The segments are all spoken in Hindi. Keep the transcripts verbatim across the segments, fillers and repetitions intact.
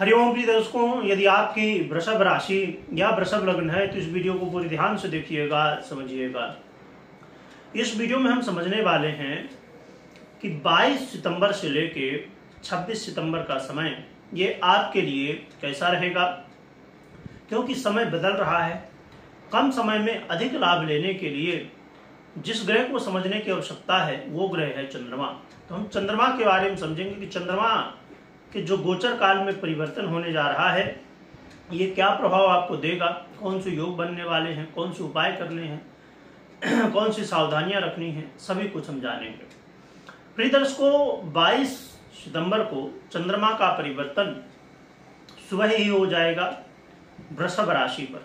हरिओम प्रिय दर्शकों, यदि आपकी वृषभ राशि या वृषभ लग्न है तो इस वीडियो को पूरी ध्यान से देखिएगा, समझिएगा। इस वीडियो में हम समझने वाले हैं कि बाईस सितंबर से लेके छब्बीस सितंबर का समय ये आपके लिए कैसा रहेगा, क्योंकि समय बदल रहा है। कम समय में अधिक लाभ लेने के लिए जिस ग्रह को समझने की आवश्यकता है वो ग्रह है चंद्रमा। तो हम चंद्रमा के बारे में समझेंगे कि चंद्रमा कि जो गोचर काल में परिवर्तन होने जा रहा है ये क्या प्रभाव आपको देगा, कौन से योग बनने वाले हैं, कौन से उपाय करने हैं, कौन सी सावधानियां रखनी हैं, सभी कुछ हम जानेंगे। प्रिय दर्शकों, बाईस सितंबर को चंद्रमा का परिवर्तन सुबह ही हो जाएगा वृषभ राशि पर,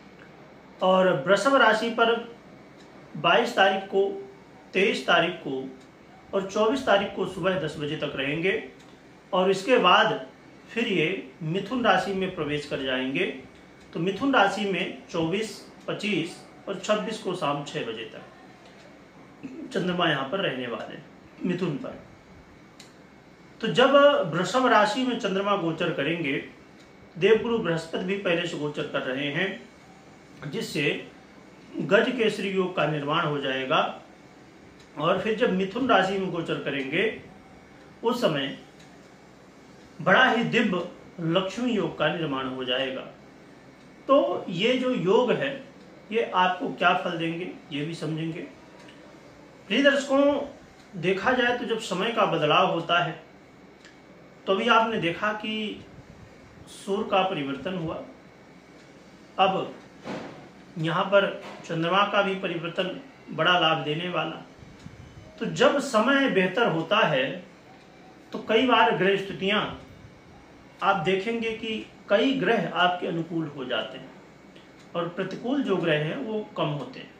और वृषभ राशि पर बाईस तारीख को, तेईस तारीख को और चौबीस तारीख को सुबह दस बजे तक रहेंगे, और इसके बाद फिर ये मिथुन राशि में प्रवेश कर जाएंगे। तो मिथुन राशि में चौबीस, पच्चीस और छब्बीस को शाम छह बजे तक चंद्रमा यहाँ पर रहने वाले मिथुन पर। तो जब वृषभ राशि में चंद्रमा गोचर करेंगे, देवगुरु बृहस्पति भी पहले से गोचर कर रहे हैं, जिससे गज केसरी योग का निर्माण हो जाएगा। और फिर जब मिथुन राशि में गोचर करेंगे उस समय बड़ा ही दिव्य लक्ष्मी योग का निर्माण हो जाएगा। तो ये जो योग है ये आपको क्या फल देंगे ये भी समझेंगे। प्रिय दर्शकों, देखा जाए तो जब समय का बदलाव होता है तो अभी आपने देखा कि सूर्य का परिवर्तन हुआ, अब यहाँ पर चंद्रमा का भी परिवर्तन बड़ा लाभ देने वाला। तो जब समय बेहतर होता है तो कई बार ग्रह स्थितियां आप देखेंगे कि कई ग्रह आपके अनुकूल हो जाते हैं और प्रतिकूल जो ग्रह हैं वो कम होते हैं।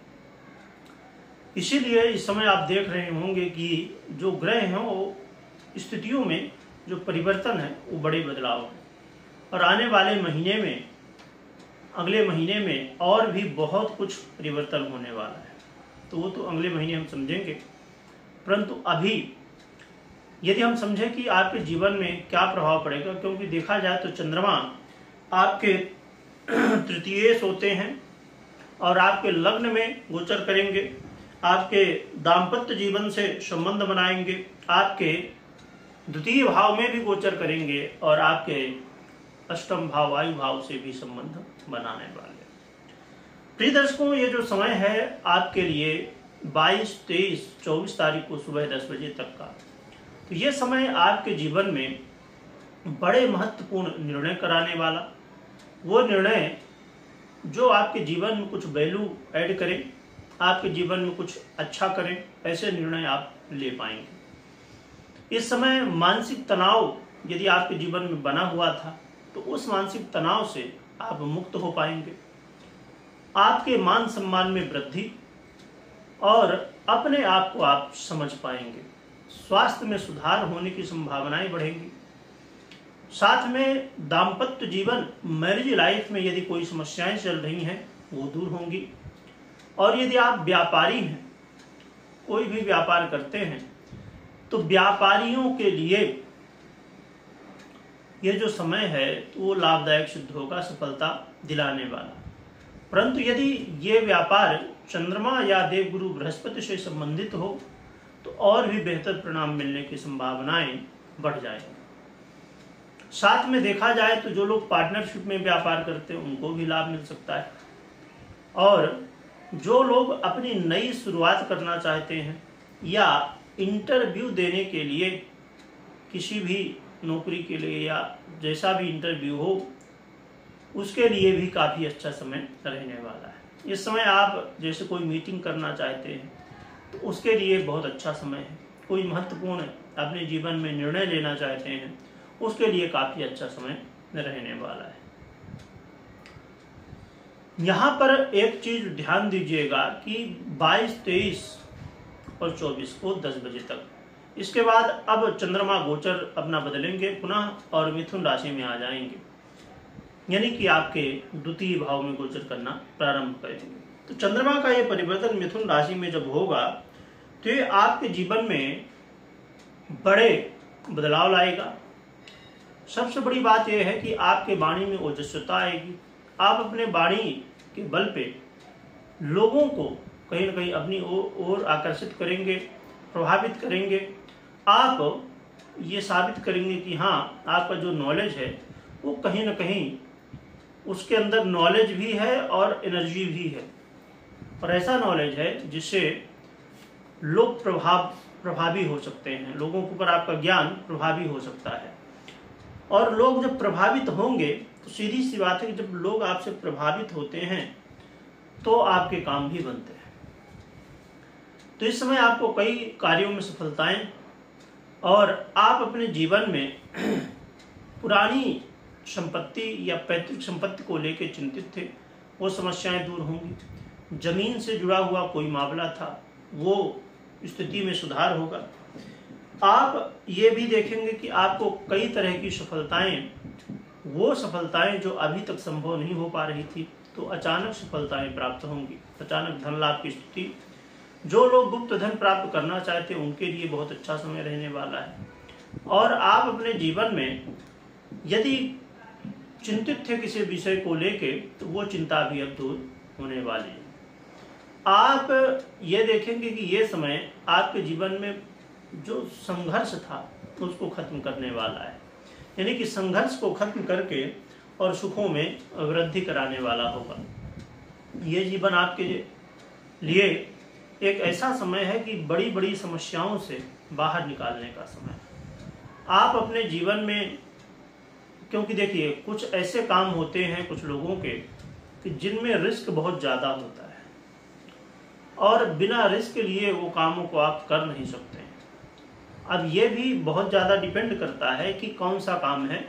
इसीलिए इस समय आप देख रहे होंगे कि जो ग्रह हैं वो स्थितियों में जो परिवर्तन है वो बड़े बदलाव हैं, और आने वाले महीने में, अगले महीने में और भी बहुत कुछ परिवर्तन होने वाला है। तो वो तो अगले महीने हम समझेंगे, परंतु अभी यदि हम समझें कि आपके जीवन में क्या प्रभाव पड़ेगा, क्योंकि देखा जाए तो चंद्रमा आपके तृतीय होते हैं और आपके लग्न में गोचर करेंगे, आपके दाम्पत्य जीवन से संबंध बनाएंगे, आपके द्वितीय भाव में भी गोचर करेंगे और आपके अष्टम भाव, वायु भाव से भी संबंध बनाने वाले। प्रिय दर्शकों, ये जो समय है आपके लिए बाईस, तेईस, चौबीस तारीख को सुबह दस बजे तक का, तो ये समय आपके जीवन में बड़े महत्वपूर्ण निर्णय कराने वाला, वो निर्णय जो आपके जीवन में कुछ वैल्यू ऐड करें, आपके जीवन में कुछ अच्छा करें, ऐसे निर्णय आप ले पाएंगे। इस समय मानसिक तनाव यदि आपके जीवन में बना हुआ था तो उस मानसिक तनाव से आप मुक्त हो पाएंगे। आपके मान सम्मान में वृद्धि और अपने आप को आप समझ पाएंगे। स्वास्थ्य में सुधार होने की संभावनाएं बढ़ेंगी। साथ में दाम्पत्य जीवन, मैरिज लाइफ में यदि कोई समस्याएं चल रही हैं वो दूर होंगी। और यदि आप व्यापारी हैं, कोई भी व्यापार करते हैं, तो व्यापारियों के लिए ये जो समय है तो वो लाभदायक सिद्ध होगा, सफलता दिलाने वाला। परंतु यदि ये व्यापार चंद्रमा या देवगुरु बृहस्पति से संबंधित हो तो और भी बेहतर परिणाम मिलने की संभावनाएं बढ़ जाएंगी। साथ में देखा जाए तो जो लोग पार्टनरशिप में व्यापार करते हैं उनको भी लाभ मिल सकता है, और जो लोग अपनी नई शुरुआत करना चाहते हैं या इंटरव्यू देने के लिए, किसी भी नौकरी के लिए या जैसा भी इंटरव्यू हो, उसके लिए भी काफ़ी अच्छा समय रहने वाला है। इस समय आप जैसे कोई मीटिंग करना चाहते हैं तो उसके लिए बहुत अच्छा समय है। कोई महत्वपूर्ण अपने जीवन में निर्णय लेना चाहते हैं उसके लिए काफ़ी अच्छा समय रहने वाला है। यहाँ पर एक चीज ध्यान दीजिएगा कि बाईस, तेईस और चौबीस को दस बजे तक, इसके बाद अब चंद्रमा गोचर अपना बदलेंगे पुनः और मिथुन राशि में आ जाएंगे, यानी कि आपके द्वितीय भाव में गोचर करना प्रारंभ करेंगे। तो चंद्रमा का ये परिवर्तन मिथुन राशि में जब होगा तो ये आपके जीवन में बड़े बदलाव लाएगा। सबसे बड़ी बात यह है कि आपके वाणी में ओजस्वता आएगी। आप अपने वाणी के बल पे लोगों को कहीं ना कहीं अपनी ओर आकर्षित करेंगे, प्रभावित करेंगे। आप ये साबित करेंगे कि हाँ, आपका जो नॉलेज है वो कहीं ना कहीं उसके अंदर नॉलेज भी है और एनर्जी भी है, और ऐसा नॉलेज है जिससे लोग प्रभाव प्रभावी हो सकते हैं, लोगों के ऊपर आपका ज्ञान प्रभावी हो सकता है। और लोग जब प्रभावित होंगे तो सीधी सी बात है कि जब लोग आपसे प्रभावित होते हैं तो आपके काम भी बनते हैं। तो इस समय आपको कई कार्यों में सफलताएं, और आप अपने जीवन में पुरानी संपत्ति या पैतृक संपत्ति को लेकर चिंतित थे, वो समस्याएं दूर होंगी। जमीन से जुड़ा हुआ कोई मामला था, वो स्थिति में सुधार होगा। आप ये भी देखेंगे कि आपको कई तरह की सफलताएं, वो सफलताएं जो अभी तक संभव नहीं हो पा रही थी, तो अचानक सफलताएं प्राप्त होंगी। अचानक धन लाभ की स्थिति, जो लोग गुप्त धन प्राप्त करना चाहते हैं उनके लिए बहुत अच्छा समय रहने वाला है। और आप अपने जीवन में यदि चिंतित थे किसी विषय को लेके, तो वो चिंता भी अब दूर होने वाली है। आप ये देखेंगे कि ये समय आपके जीवन में जो संघर्ष था उसको खत्म करने वाला है, यानी कि संघर्ष को खत्म करके और सुखों में वृद्धि कराने वाला होगा। ये जीवन आपके लिए एक ऐसा समय है कि बड़ी बड़ी समस्याओं से बाहर निकालने का समय। आप अपने जीवन में, क्योंकि देखिए कुछ ऐसे काम होते हैं कुछ लोगों के कि जिनमें रिस्क बहुत ज़्यादा होता है, और बिना रिस्क लिए वो कामों को आप कर नहीं सकते हैं। अब ये भी बहुत ज़्यादा डिपेंड करता है कि कौन सा काम है,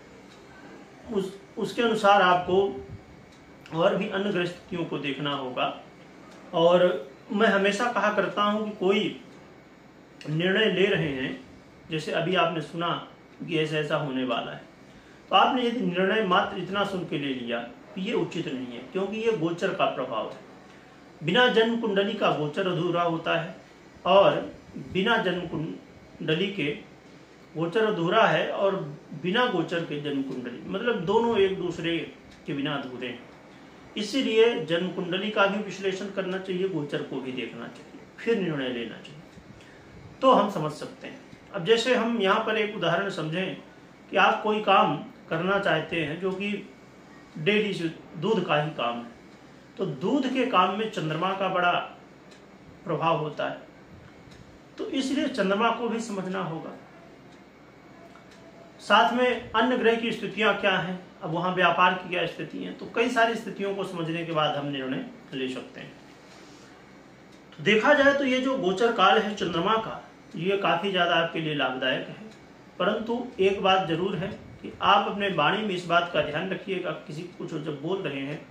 उस उसके अनुसार आपको और भी अन्य ग्रस्तियों को देखना होगा। और मैं हमेशा कहा करता हूँ कि कोई निर्णय ले रहे हैं, जैसे अभी आपने सुना कि ऐसा ऐसा होने वाला है, तो आपने यदि निर्णय मात्र इतना सुन के ले लिया तो ये उचित नहीं है, क्योंकि ये गोचर का प्रभाव है। बिना जन्म कुंडली का गोचर अधूरा होता है, और बिना जन्म कुंडली के गोचर अधूरा है, और बिना गोचर के जन्म कुंडली, मतलब दोनों एक दूसरे के बिना अधूरे हैं। इसीलिए जन्म कुंडली का भी विश्लेषण करना चाहिए, गोचर को भी देखना चाहिए, फिर निर्णय लेना चाहिए, तो हम समझ सकते हैं। अब जैसे हम यहाँ पर एक उदाहरण समझें कि आप कोई काम करना चाहते हैं जो कि डेली से दूध का ही काम है, तो दूध के काम में चंद्रमा का बड़ा प्रभाव होता है, तो इसलिए चंद्रमा को भी समझना होगा। साथ में अन्य ग्रह की स्थितियां क्या हैं, अब वहां व्यापार की क्या स्थिति है, तो कई सारी स्थितियों को समझने के बाद हम निर्णय ले सकते हैं। तो देखा जाए तो ये जो गोचर काल है चंद्रमा का, ये काफी ज्यादा आपके लिए लाभदायक है। परंतु एक बात जरूर है कि आप अपने वाणी में इस बात का ध्यान रखिएगा, किसी को कुछ जब बोल रहे हैं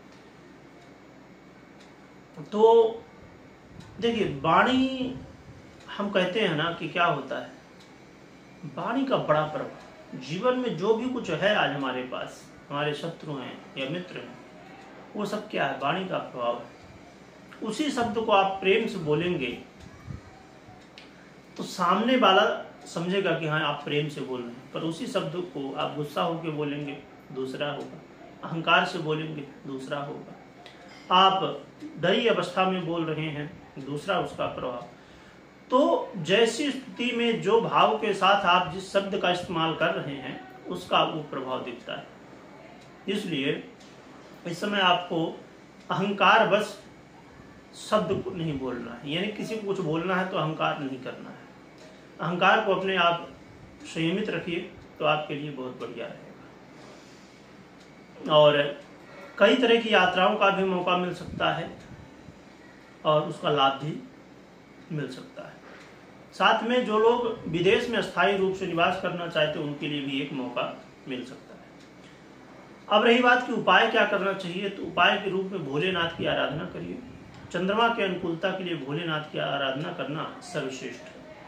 तो देखिए, वाणी हम कहते हैं ना कि क्या होता है, वाणी का बड़ा प्रभाव जीवन में जो भी कुछ है आज हमारे पास, हमारे शत्रु हैं या मित्र हैं, वो सब क्या है, वाणी का प्रभाव है। उसी शब्द को आप प्रेम से बोलेंगे तो सामने वाला समझेगा कि हाँ आप प्रेम से बोल रहे हैं, पर उसी शब्द को आप गुस्सा होकर बोलेंगे दूसरा होगा, अहंकार से बोलेंगे दूसरा होगा, आप दयी अवस्था में बोल रहे हैं दूसरा उसका प्रभाव। तो जैसी स्थिति में जो भाव के साथ आप जिस शब्द का इस्तेमाल कर रहे हैं उसका वो प्रभाव दिखता है। इसलिए इस समय आपको अहंकार बस शब्द को नहीं बोलना है, यानी किसी को कुछ बोलना है तो अहंकार नहीं करना है। अहंकार को अपने आप संयमित रखिए तो आपके लिए बहुत बढ़िया रहेगा। और कई तरह की यात्राओं का भी मौका मिल सकता है और उसका लाभ भी मिल सकता है। साथ में जो लोग विदेश में अस्थायी रूप से निवास करना चाहते हैं उनके लिए भी एक मौका मिल सकता है। अब रही बात कि उपाय क्या करना चाहिए, तो उपाय के रूप में भोलेनाथ की आराधना करिए। चंद्रमा के अनुकूलता के लिए भोलेनाथ की आराधना करना सर्वश्रेष्ठ है।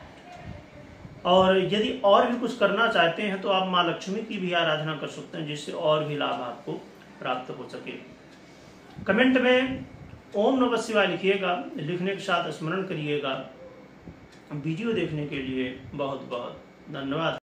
और यदि और भी कुछ करना चाहते हैं तो आप माँ लक्ष्मी की भी आराधना कर सकते हैं, जिससे और भी लाभ आपको प्राप्त हो सके। कमेंट में ओम नमः शिवाय लिखिएगा, लिखने के साथ स्मरण करिएगा। वीडियो देखने के लिए बहुत बहुत धन्यवाद।